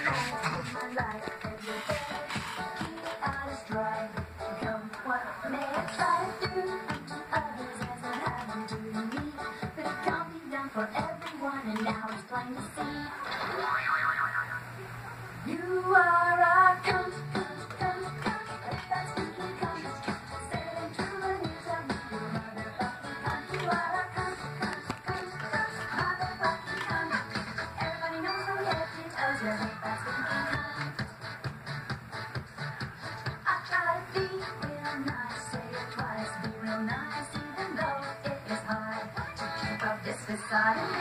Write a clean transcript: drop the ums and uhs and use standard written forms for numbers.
For everyone, and now it's plain to see. You are a cunt, that's stinking cunt. Sailing through the news of you, motherfucking cunt. You are a cunt, motherfucking cunt. Everybody knows from head to toes you're a that stinking cunt. I try to be real nice, say it twice, be real nice, even though it is hard to keep up this facade.